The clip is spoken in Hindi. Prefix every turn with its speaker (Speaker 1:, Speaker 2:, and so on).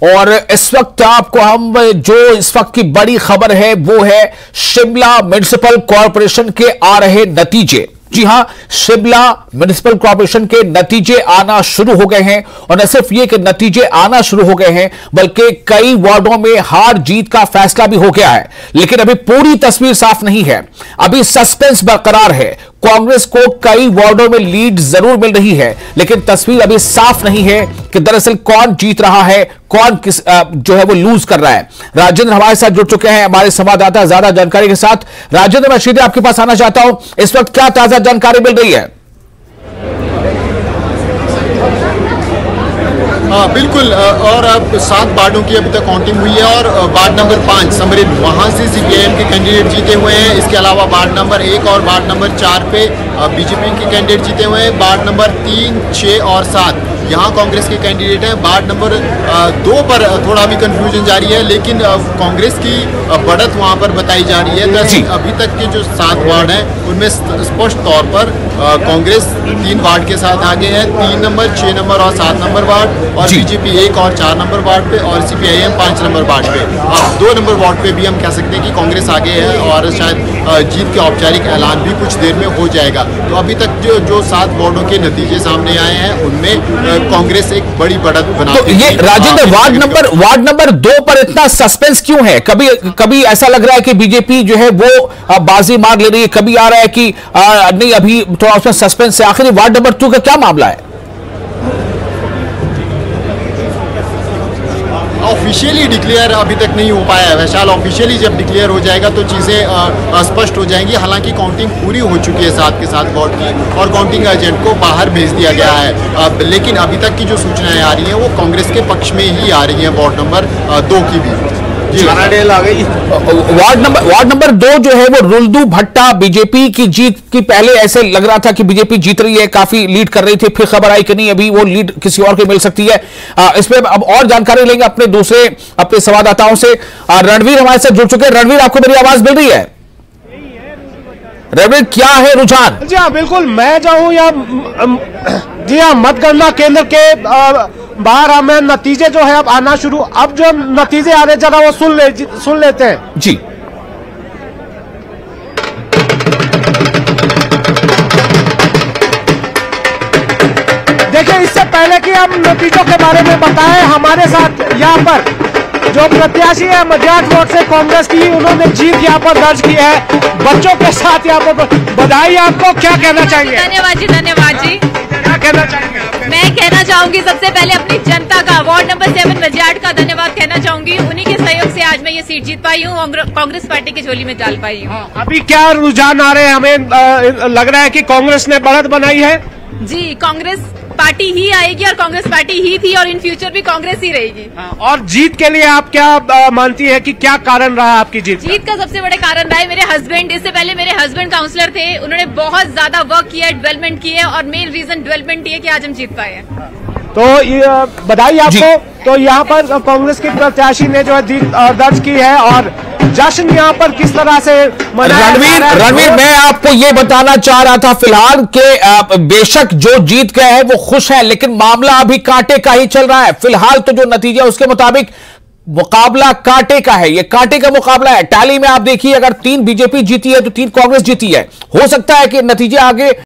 Speaker 1: और इस वक्त आपको हम जो इस वक्त की बड़ी खबर है वो है शिमला म्युनिसिपल कॉरपोरेशन के आ रहे नतीजे। जी हां, शिमला म्युनिसिपल कॉरपोरेशन के नतीजे आना शुरू हो गए हैं और न सिर्फ ये कि नतीजे आना शुरू हो गए हैं बल्कि कई वार्डों में हार जीत का फैसला भी हो गया है। लेकिन अभी पूरी तस्वीर साफ नहीं है, अभी सस्पेंस बरकरार है। कांग्रेस को कई वार्डों में लीड जरूर मिल रही है लेकिन तस्वीर अभी साफ नहीं है कि दरअसल कौन जीत रहा है, कौन किस जो है वो लूज कर रहा है। राजेंद्र हमारे साथ जुड़ चुके हैं, हमारे संवाददाता ज्यादा जानकारी के साथ। राजेंद्र, मैं सीधे आपके पास आना चाहता हूं, इस वक्त क्या ताजा जानकारी मिल रही है?
Speaker 2: हाँ बिल्कुल, और अब 7 वार्डों की अभी तक काउंटिंग हुई है और वार्ड नंबर 5 समरीन वहाँ से सीपीआईएम के कैंडिडेट जीते हुए हैं। इसके अलावा वार्ड नंबर 1 और वार्ड नंबर 4 पे बीजेपी के कैंडिडेट जीते हुए हैं। वार्ड नंबर 3, 6 और 7 यहाँ कांग्रेस के कैंडिडेट हैं। वार्ड नंबर 2 पर थोड़ा भी कंफ्यूजन जारी है लेकिन कांग्रेस की बढ़त वहाँ पर बताई जा रही है। अभी तक के जो 7 वार्ड हैं उनमें स्पष्ट तौर पर कांग्रेस 3 वार्ड के साथ आगे है, 3 नंबर, 6 नंबर और 7 नंबर वार्ड, और बीजेपी 1 और 4 नंबर वार्ड पे और सीपीआईएम 5 नंबर वार्ड पे। अब 2 नंबर वार्ड पे भी हम कह सकते हैं कि कांग्रेस आगे है और शायद जीत के औपचारिक ऐलान भी कुछ देर में हो जाएगा। तो अभी तक जो 7 वार्डों के नतीजे सामने आए हैं उनमें कांग्रेस एक बड़ी बढ़त बना।
Speaker 1: तो ये राजेंद्र, वार्ड नंबर 2 पर इतना सस्पेंस क्यों है? कभी ऐसा लग रहा है कि बीजेपी जो है वो बाजी मार ले रही है, कभी आ रहा है कि नहीं अभी थोड़ा उसमें सस्पेंस है। आखिर वार्ड नंबर 2 का क्या मामला है?
Speaker 2: ऑफिशियली डिक्लेयर अभी तक नहीं हो पाया है वैशाल। ऑफिशियली जब डिक्लेयर हो जाएगा तो चीज़ें स्पष्ट हो जाएंगी। हालांकि काउंटिंग पूरी हो चुकी है 7 के 7 वार्ड की और काउंटिंग एजेंट को बाहर भेज दिया गया है। लेकिन अभी तक की जो सूचनाएं आ रही हैं वो कांग्रेस के पक्ष में ही आ रही हैं। वार्ड नंबर 2 की भी
Speaker 1: आ गई। वार्ड नंबर 2 जो है वो रुल्दू भट्टा बीजेपी की जीत की, पहले ऐसे लग रहा था कि बीजेपी जीत रही है, काफी लीड कर रही थी, फिर खबर आई कि नहीं अभी वो लीड किसी और को मिल सकती है। इसमें अब और जानकारी लेंगे अपने संवाददाताओं से। रणवीर हमारे साथ जुड़ चुके हैं। रणवीर, आपको मेरी आवाज मिल रही है? रणवीर, क्या है रुझान?
Speaker 3: जी हाँ बिल्कुल, मैं जाऊँ या जी हाँ, मतगणना केंद्र के बाहर हमें नतीजे जो है अब आना शुरू। अब जो नतीजे आ रहे जरा वो सुन लेते हैं
Speaker 1: जी।
Speaker 3: देखिए, इससे पहले कि हम नतीजों के बारे में बताएं, हमारे साथ यहाँ पर जो प्रत्याशी है मजाज वोट से कांग्रेस की, उन्होंने जीत यहाँ पर दर्ज की है बच्चों के साथ। यहाँ पर बधाई आपको, क्या कहना चाहेंगे?
Speaker 4: धन्यवाद जी, धन्यवाद जी।
Speaker 3: क्या कहना चाहेंगे?
Speaker 4: मैं कहना चाहूंगी सबसे पहले अपनी जनता का, वार्ड नंबर 7 मजाट का धन्यवाद कहना चाहूंगी। उन्हीं के सहयोग से आज मैं ये सीट जीत पाई हूँ, कांग्रेस पार्टी की झोली में डाल पाई हूँ।
Speaker 3: अभी क्या रुझान आ रहे हैं? हमें लग रहा है कि कांग्रेस ने बढ़त बनाई है।
Speaker 4: जी, कांग्रेस पार्टी ही आएगी और कांग्रेस पार्टी ही थी और इन फ्यूचर भी कांग्रेस ही रहेगी।
Speaker 3: और जीत के लिए आप क्या मानती है कि क्या कारण रहा आपकी जीत
Speaker 4: का? सबसे बड़े कारण रहा है मेरे हस्बैंड। इससे पहले मेरे हस्बैंड काउंसलर थे, उन्होंने बहुत ज्यादा वर्क किया है, डेवलपमेंट की है और मेन रीजन डेवलपमेंट ही है कि आज हम जीत पाए हैं।
Speaker 3: तो बधाई आपको। तो यहाँ पर कांग्रेस के प्रत्याशी ने जो है दर्ज की है और जश्न यहाँ पर किस तरह से
Speaker 1: रणवीर, मैं आपको ये बताना चाह रहा था फिलहाल के बेशक जो जीत गए हैं वो खुश है लेकिन मामला अभी कांटे का ही चल रहा है। फिलहाल तो जो नतीजा उसके मुताबिक मुकाबला कांटे का है, ये कांटे का मुकाबला है। टैली में आप देखिए, अगर 3 बीजेपी जीती है तो 3 कांग्रेस जीती है। हो सकता है कि नतीजे आगे